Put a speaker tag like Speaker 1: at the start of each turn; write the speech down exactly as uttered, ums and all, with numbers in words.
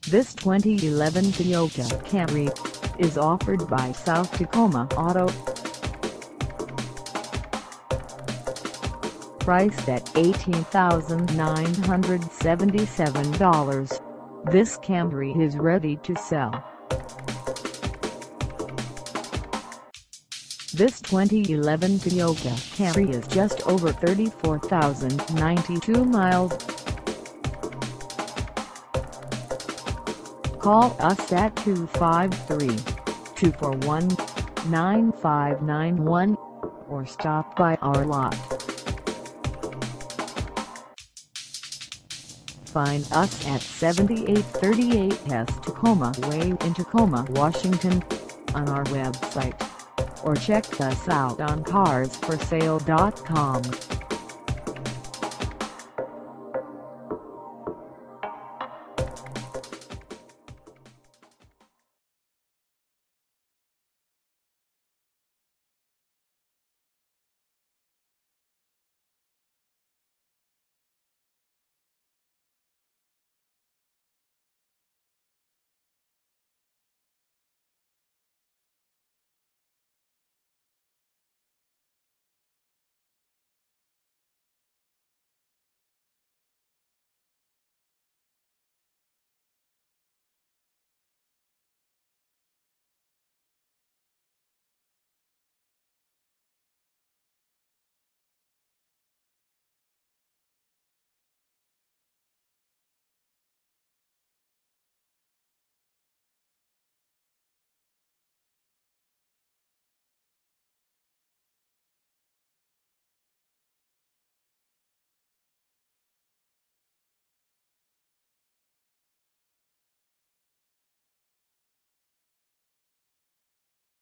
Speaker 1: This twenty eleven Toyota Camry is offered by South Tacoma Auto. Priced at eighteen thousand nine hundred seventy-seven dollars, this Camry is ready to sell. This twenty eleven Toyota Camry is just over thirty-four thousand ninety-two miles. Call us at two five three, two four one, nine five nine one or stop by our lot. Find us at seventy-eight thirty-eight South Tacoma Way in Tacoma, Washington, on our website, or check us out on cars for sale dot com.